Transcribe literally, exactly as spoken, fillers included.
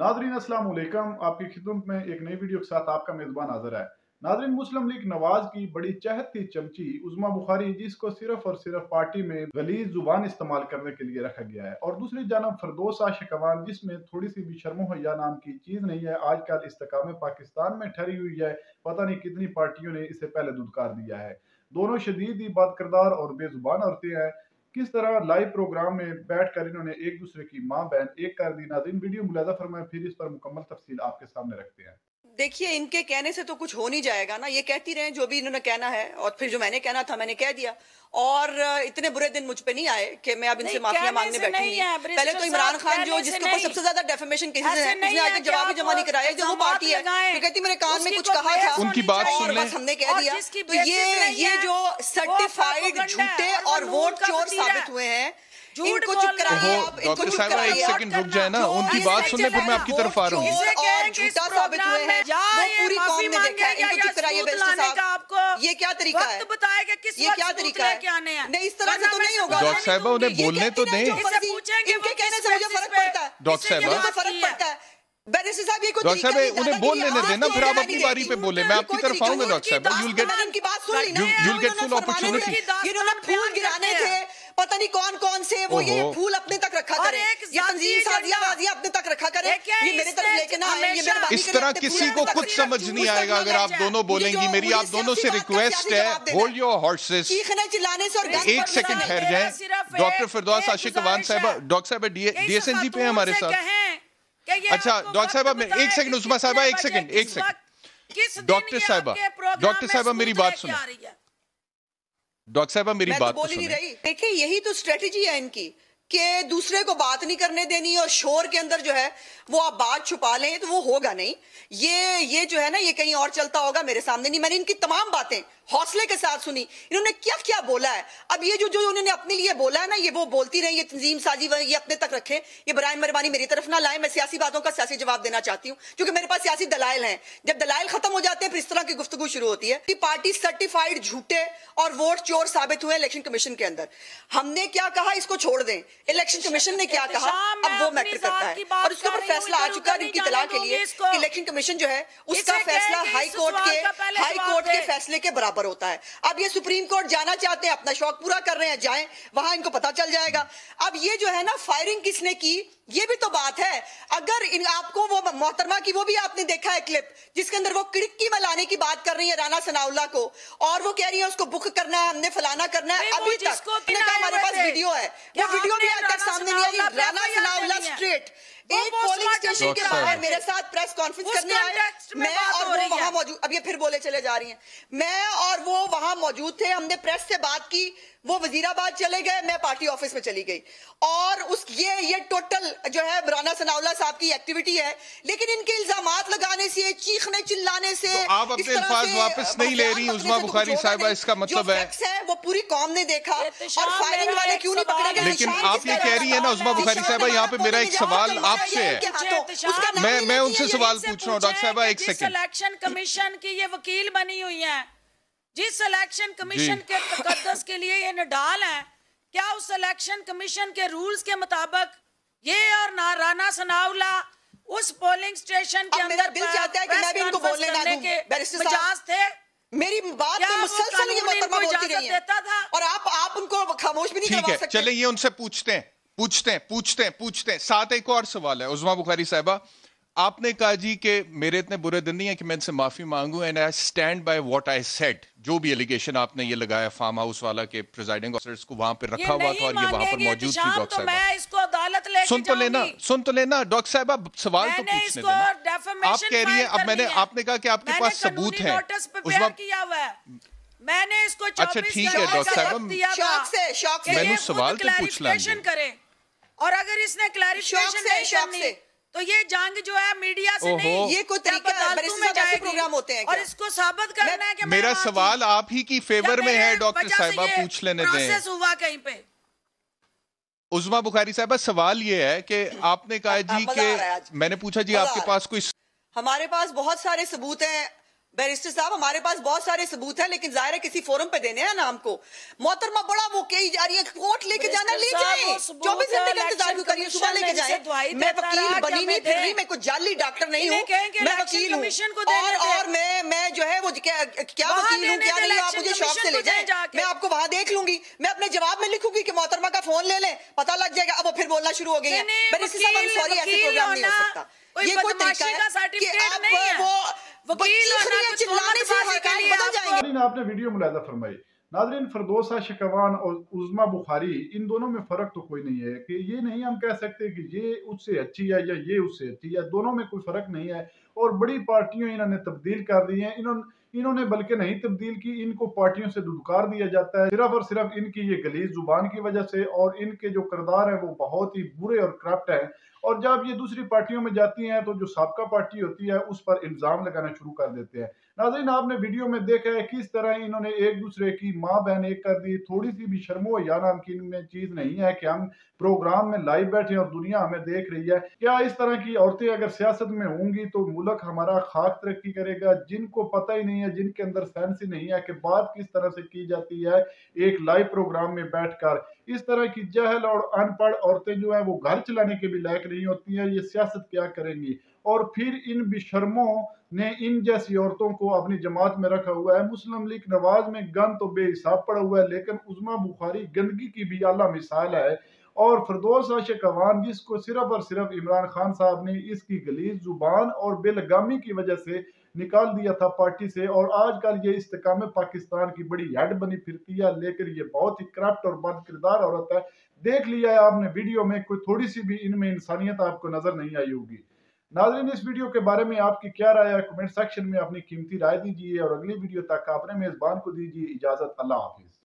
Nadreen अस्सलाम वालेकुम। आपकी खिदमत में एक नई वीडियो के साथ आपका मेज़बान हाज़िर है। नादरीन, मुस्लिम लीग नवाज की बड़ी चहती चमची उज़्मा बुखारी, जिसको सिर्फ और सिर्फ पार्टी में गलीज़ ज़ुबान इस्तेमाल करने के लिए रखा गया है, और दूसरी जानब फरदौस आशिक अवान, जिसमें थोड़ी सी भी शर्म हया नाम की चीज़ नहीं है, आजकल इस्तेकाम पाकिस्तान में ठहरी हुई है। पता नहीं कितनी पार्टियों ने इसे पहले दुदकार दिया है। दोनों शदीद ही बदकिरदार और बेजुबान औरतें हैं। किस तरह लाइव प्रोग्राम में बैठकर इन्होंने एक दूसरे की माँ बहन एक कर दी। नाज़रीन, वीडियो मुलाज़ा फरमाएं, फिर इस पर मुकम्मल तफसील आपके सामने रखते हैं। देखिए, इनके कहने से तो कुछ हो नहीं जाएगा ना। ये कहती रहे जो भी इन्होंने कहना है, और फिर जो मैंने कहना था मैंने कह दिया। और इतने बुरे दिन मुझ पे नहीं आए कि मैं अब इनसे माफिया मांगने बैठूंगी। पहले तो इमरान खान जो जिसके ऊपर सबसे ज्यादा डेफेमेशन केसेस हैं, उसने आज तक जवाब ही जमा नहीं कराया। जो वो पार्टी है, वो कहती मेरे कान में कुछ कहा था, उनकी बात सुन लें, बस हमने कह दिया। तो ये ये जो सर्टिफाइड झूठे और वोट चोर साबित हुए हैं, इनको चुप कराइए आप। डॉक्टर साहब एक सेकंड रुक जाए ना, उनकी बात सुनने फिर मैं आपकी तरफ आ रहा हूँ। और झूठा साबित हुए हैं, वो पूरी कौम ने देखा है। इनको चुप कराइए बैरिस्टर साहब। ये क्या तरीका है? ये क्या तरीका है? नहीं, इस तरह से तो नहीं होगा। डॉक्टर साहब उन्हें बोलने तो दें। इनके कहने से मुझे फर्क पड़ता है। डॉक्टर साहब फर्क पड़ता है। बैरिस्टर साहब, ये कोई डॉक्टर साहब उन्हें बोल लेने देना, फिर आप अपनी बारी पे बोले। मैं आपकी तरफ आऊंगा डॉक्टर साहब। यू विल गेट इनकी बात सुन ली ना, you will get full opportunity. इन्होंने फूल गिराने थे, पता नहीं कौन कौन से, वो ये फूल अपने तक रखा करे, ये तंजीम साजिया वाजिया अपने तक रखा करे, ये मेरे तरफ लेके ना आए। ये मेरे इस तरह किसी को कुछ समझ नहीं आएगा अगर आप दोनों बोलेंगी। मेरी आप दोनों से रिक्वेस्ट है, होल्ड योर हॉर्सेस। चीखने चिल्लाने से और एक सेकंड ठहर जाएं। डॉक्टर फरदौस आशिक अवान साहब, डॉक्टर साहब डीएसएनजी पे हैं हमारे साथ। अच्छा डॉक्टर साहब, एक सेकंड उस्मा साहबा, एक सेकंड एक सेकंड डॉक्टर साहबा, डॉक्टर साहबा मेरी बात सुनो। डॉक्टर साहब मेरी बात तो सुनिए। देखिए, यही तो स्ट्रेटजी है इनकी कि दूसरे को बात नहीं करने देनी, और शोर के अंदर जो है वो आप बात छुपा लें तो वो होगा नहीं। ये ये जो है ना, ये कहीं और चलता होगा, मेरे सामने नहीं। मैंने इनकी तमाम बातें हौसले के साथ सुनी। इन्होंने क्या क्या बोला है। अब ये जो जो उन्होंने अपने लिए बोला है ना, ये वो बोलती रही, ये तंजीम साजी ये अपने तक रखे। ये बराए मेहरबानी मेरी तरफ ना लाए। मैं सियासी बातों का सियासी जवाब देना चाहती हूँ, क्योंकि मेरे पास सियासी दलाइल हैं। जब दलाइल खत्म हो जाते हैं, फिर इस तरह की गुफ्तगू शुरू होती है कि पार्टी सर्टिफाइड झूठे और वोट चोर साबित हुए इलेक्शन कमीशन के अंदर। हमने क्या कहा, इसको छोड़ दें। इलेक्शन कमीशन ने क्या कहा, अब वो मैटर करता है, और उसके ऊपर फैसला आ चुका है इनकी तलाक के लिए कि इलेक्शन कमीशन जो है उसका फैसला हाई कोर्ट के हाई कोर्ट के फैसले के बराबर होता है। अब ये सुप्रीम कोर्ट जाना चाहते हैं, अपना शौक पूरा कर रहे हैं, जाएं, वहां इनको पता चल जाएगा। अब ये जो है ना, फायरिंग किसने की, ये भी तो बात है। अगर इन आपको वो मोहतरमा की, वो भी आपने देखा है क्लिप, जिसके अंदर वो खिड़की में लाने की बात कर रही है राना सनाउल्लाह को, और वो कह रही है उसको बुक करना है, हमने फलाना करना है। अभी तक हमारे पास वीडियो है, वो वीडियो भी आज तक सामने नहीं आई। राना सनाउल्लाह स्ट्रेट एक पोलिंग स्टेशन के बाहर मेरे साथ प्रेस कॉन्फ्रेंस करने आए, मैं और वो वहां मौजूद। अब ये फिर बोले चले जा रही हैं, मैं और वो वहां मौजूद थे, हमने प्रेस से बात की, वो वजीराबाद चले गए, मैं पार्टी ऑफिस में चली गई। और उस ये ये टोटल जो है राना सनाउल्लाह साहब की एक्टिविटी है। लेकिन इनके इल्जामात लगाने से, चीखने चिल्लाने से, तो आप अपने अल्फाज वापस नहीं ले रही उस्मा बुखारी साहिबा, इसका मतलब है वो पूरी कौम ने देखा। और फायरिंग वाले क्यों नहीं पकड़े गए? लेकिन आप ये कह रही है ना उस्मा बुखारी साहिबा, यहाँ पे मेरा एक सवाल आपसे है। मैं मैं उनसे सवाल पूछ रहा हूँ डॉक्टर साहिबा, एक सेकंड। इलेक्शन कमीशन की ये वकील बनी हुई है, जिस इलेक्शन कमीशन के तकद्दुस के लिए ये निडाल है, क्या उस इलेक्शन कमीशन के रूल्स के मुताबिक ये और ना राना सनाउल्लाह उस पोलिंग स्टेशन के अंदर दिल चाहता है कि मैं भी इनको बोलने ना दूं, बैरिस्टर साहब थे? मेरी बात में मुसलसल ये मोहतरमा बोलती रही है, और आप आप उनको खामोश भी नहीं करवा सकते। चले ये उनसे पूछते हैं पूछते हैं पूछते हैं पूछते हैं साथ एक और सवाल है उस्मा बुखारी साहिबा। आपने कहा जी कि मेरे इतने बुरे दिन नहीं है कि मैं इनसे माफी मांगू, and I stand by what I said. जो भी एलिगेशन आपने ये लगाया फार्म हाउस वाला के प्रेसिडिंग ऑफिसर्स को वहां पे रखा हुआ था और ये वहां पर मौजूद थी। डॉक्टर साहब मैं इसको अदालत लेके सुन तो लेना सुन तो लेना डॉक्टर साहब, सवाल तो पूछने देना। आप कह रही हैं, अब मैंने आपने कहा कि आपके पास सबूत है, मैंने इसको अच्छा ठीक है डॉक्टर साहब, शौक से शौक से मैंने सवाल तो पूछ लांगे, और अगर इसने क्लैरिफिकेशन नहीं करनी तो ये जंग जो है मीडिया से नहीं, ये कोई तरीका है, बैरिस्टर प्रोग्राम होते हैं और इसको साबित करना है कि मेरा सवाल आप ही की फेवर में है डॉक्टर साहिबा, पूछ लेने दें। हुआ कहीं पे उस्मा बुखारी साहिबा, सवाल ये है कि आपने कहा जी कि मैंने पूछा जी आपके पास कोई, हमारे पास बहुत सारे सबूत हैं, बैरिस्टर साहब हमारे पास बहुत सारे सबूत हैं, लेकिन जाहिर है किसी फोरम पे देने हैं नाम को। मोहतरमा बड़ा वो कही जा रही है, कोर्ट लेके जाना ले जाए, चौबीस घंटे का इंतजार क्यों करिए, सुबह लेके जाए। मैं वकील बनी नहीं फिर रही, मैं कोई जाली डॉक्टर नहीं हूँ, मैं वकील हूँ। और और मैं मैं जो है वो क्या क्या वकील हूँ क्या नहीं, आप मुझे शॉप से ले जाए, मैं आपको वहां देख लूंगी, मैं अपने जवाब में लिखूंगी कि मोहतरमा का फोन ले लें, पता लग जाएगा। अब वो फिर बोलना शुरू हो गई है, बैरिस्टर साहब I'm sorry, ऐसे प्रोग्राम नहीं हो सकता। ये कोई तरीका है कि आप वो वकील होना कुछ चिल्लाने से तोड़बाजी के लिए बदल जाएंगे। नाज़रीन, आपने वीडियो मुलाहिजा फरमाई। नाज़रीन, फिरदौसा शिकवान और उज़मा बुखारी, इन दोनों में फ़र्क तो कोई नहीं है कि ये नहीं हम कह सकते कि ये उससे अच्छी है या ये उससे अच्छी है, दोनों में कोई फ़र्क नहीं है। और बड़ी पार्टियों इन्होंने तब्दील कर दी हैं, इन्होंने इन्होंने बल्कि नहीं तब्दील की, इनको पार्टियों से दुदकार दिया जाता है सिर्फ और सिर्फ इनकी ये गलीज़ जुबान की वजह से, और इनके जो किरदार हैं वो बहुत ही बुरे और करप्ट हैं। और जब ये दूसरी पार्टियों में जाती हैं तो जो साबका पार्टी होती है उस पर इल्ज़ाम लगाना शुरू कर देते हैं। नाज़रीन, आपने वीडियो में देखा है किस तरह इन्होंने एक दूसरे की माँ बहन एक कर दी। थोड़ी सी भी शर्मो या नाम की इनमें चीज़ नहीं है कि हम प्रोग्राम में लाइव बैठे और दुनिया हमें देख रही है। क्या इस तरह की औरतें अगर सियासत में होंगी तो मुल्क हमारा खाक तरक्की करेगा? जिनको पता ही नहीं है, जिनके अंदर सेंस ही नहीं है कि बात किस तरह से की जाती है एक लाइव प्रोग्राम में बैठकर, इस तरह की जहल और अनपढ़ औरतें जो है वो घर चलाने के भी लायक नहीं होती हैं, ये सियासत क्या करेंगी? और फिर इन बेशर्मों ने इन जैसी औरतों को अपनी जमात में रखा हुआ है। मुस्लिम लीग नवाज में गंद तो बेहिसाब पड़ा हुआ है, लेकिन उज़मा बुखारी गंदगी की भी आला मिसाल है। और फिरदौसा शिकवान, जिसको सिर्फ और सिर्फ इमरान खान साहब ने इसकी गलीज जुबान और बेलगामी की वजह से निकाल दिया था पार्टी से, और आजकल ये इस्तेकाम पाकिस्तान की बड़ी हेड बनी फिरती है, लेकिन ये बहुत ही करप्ट और बद किरदार औरत है। देख लिया है आपने वीडियो में, कोई थोड़ी सी भी इनमें इंसानियत आपको नजर नहीं आई होगी। नाज़रीन, इस वीडियो के बारे में आपकी क्या राय है? कमेंट सेक्शन में अपनी कीमती राय दीजिए, और अगली वीडियो तक अपने मेजबान को दीजिए इजाजत। अल्लाह हाफिज।